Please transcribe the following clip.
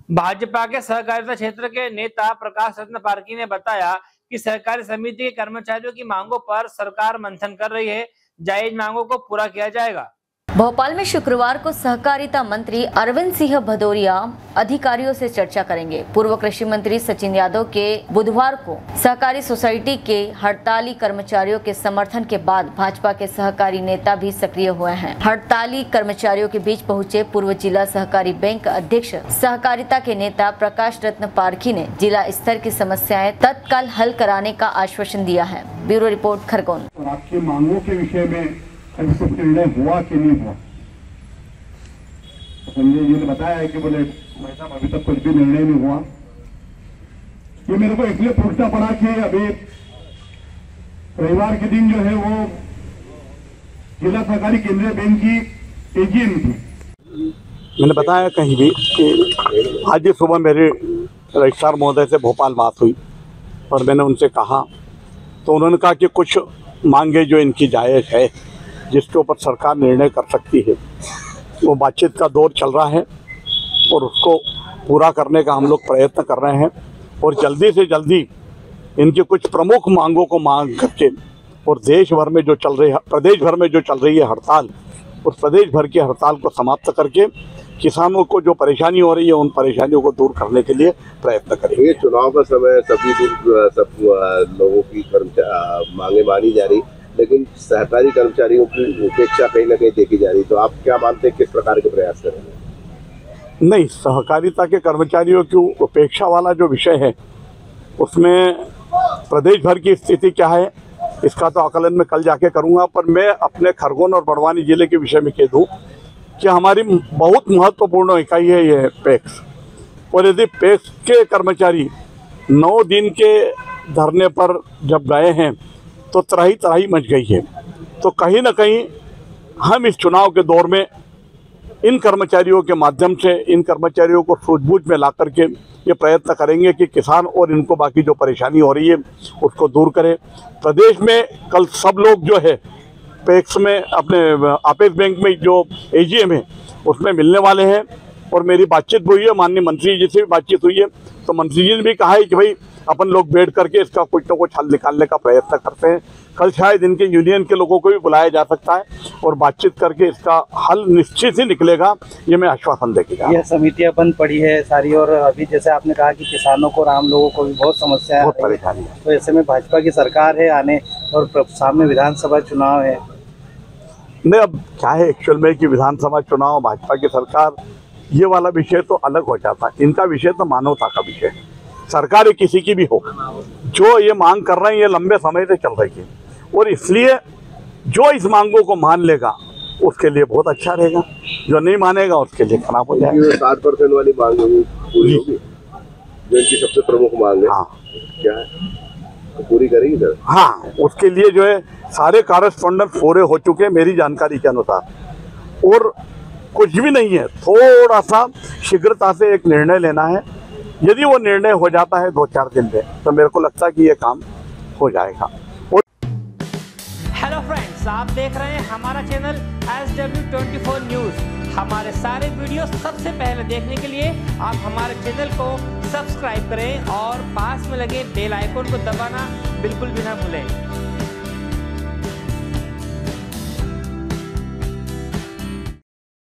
भाजपा के सहकारिता क्षेत्र के नेता प्रकाश रत्न पारखी ने बताया कि सहकारी समिति के कर्मचारियों की मांगों पर सरकार मंथन कर रही है। जायज मांगों को पूरा किया जाएगा। भोपाल में शुक्रवार को सहकारिता मंत्री अरविंद सिंह भदौरिया अधिकारियों से चर्चा करेंगे। पूर्व कृषि मंत्री सचिन यादव के बुधवार को सहकारी सोसाइटी के हड़ताली कर्मचारियों के समर्थन के बाद भाजपा के सहकारी नेता भी सक्रिय हुए हैं। हड़ताली कर्मचारियों के बीच पहुंचे पूर्व जिला सहकारी बैंक अध्यक्ष सहकारिता के नेता प्रकाश रत्न पारखी ने जिला स्तर की समस्याएं तत्काल हल कराने का आश्वासन दिया है। Bureau report Khargone. आपकी मांगों के विषय में कुछ निर्णय हुआ कि नहीं हुआ? संजय जी ने बताया है कि बोले भाई साहब अभी तक कुछ भी निर्णय नहीं हुआ। ये मेरे को इसलिए पूछना पड़ा कि अभी रविवार के दिन जो है वो जिला सहकारी केंद्रीय बैंक की एजीएम थी। मैंने बताया कहीं भी कि आज सुबह मेरे रजिस्ट्रार महोदय से भोपाल बात हुई और मैंने उनसे कहा तो उन्होंने कहा कि कुछ मांगे जो इनकी जायज़ है जिसके ऊपर सरकार निर्णय कर सकती है, वो बातचीत का दौर चल रहा है और उसको पूरा करने का हम लोग प्रयत्न कर रहे हैं और जल्दी से जल्दी इनकी कुछ प्रमुख मांगों को मांग करके और देश भर में जो चल रही है, प्रदेश भर में जो चल रही है हड़ताल, उस प्रदेश भर की हड़ताल को समाप्त करके किसानों को जो परेशानी हो रही है उन परेशानियों को दूर करने के लिए प्रयत्न करेंगे। ये चुनाव का समय सभी दिन सब लोगों की मांगे मानी जा रही, लेकिन सहकारी कर्मचारियों की उपेक्षा कहीं ना कहीं देखी जा रही, तो आप क्या मानते हैं किस प्रकार के प्रयास करेंगे? नहीं, सहकारिता के कर्मचारियों की उपेक्षा वाला जो विषय है उसमें प्रदेश भर की स्थिति क्या है इसका तो आकलन मैं कल जाके करूंगा, पर मैं अपने खरगोन और बड़वानी जिले के विषय में कह दूं कि हमारी बहुत महत्वपूर्ण इकाई है ये पैक्स, और यदि पैक्स के कर्मचारी 9 दिन के धरने पर जब गए हैं तो त्राही मच गई है। तो कहीं ना कहीं हम इस चुनाव के दौर में इन कर्मचारियों के माध्यम से इन कर्मचारियों को सूझबूझ में ला करके ये प्रयत्न करेंगे कि किसान और इनको बाकी जो परेशानी हो रही है उसको दूर करें। प्रदेश में कल सब लोग जो है पैक्स में अपने आपेक्स बैंक में जो एजीएम है उसमें मिलने वाले हैं और मेरी बातचीत हुई है, माननीय मंत्री जी से भी बातचीत हुई है, तो मंत्री जी ने भी कहा है कि भाई अपन लोग बैठ करके इसका कुछ ना कुछ हल निकालने का प्रयत्न करते हैं। कल शायद इनके यूनियन के लोगों को भी बुलाया जा सकता है और बातचीत करके इसका हल निश्चित ही निकलेगा, ये मैं आश्वासन देगा। यह समितियां बंद पड़ी है सारी, और अभी जैसे आपने कहा कि किसानों को और आम लोगों को भी बहुत समस्या है, बहुत परेशानी है, तो ऐसे में भाजपा की सरकार है आने और सामने विधानसभा चुनाव है। नहीं, अब क्या है एक्चुअल में कि विधानसभा चुनाव भाजपा की सरकार ये वाला विषय तो अलग हो जाता है। इनका विषय तो मानवता का विषय है। सरकार किसी की भी हो, जो ये मांग कर रहे हैं ये लंबे समय से चल रही है और इसलिए जो इस मांगों को मान लेगा उसके लिए बहुत अच्छा रहेगा, जो नहीं मानेगा उसके लिए खराब हो जाएगा। 7% वाली मांग पूरी होगी जो इनकी सबसे प्रमुख मांग है। हाँ, क्या है तो पूरी करेगी सर? हाँ, उसके लिए जो है सारे कॉरेस्पॉन्डेंट पूरे हो चुके हैं मेरी जानकारी के अनुसार, और कुछ भी नहीं है, थोड़ा सा शीघ्रता से एक निर्णय लेना है। यदि वो निर्णय हो जाता है 2-4 दिन में तो मेरे को लगता है कि ये काम हो जाएगा। हेलो फ्रेंड्स, आप देख रहे हैं हमारा चैनल SW24 न्यूज। हमारे सारे वीडियो सबसे पहले देखने के लिए आप हमारे चैनल को सब्सक्राइब करें और पास में लगे बेल आइकन को दबाना बिल्कुल भी ना भूलें।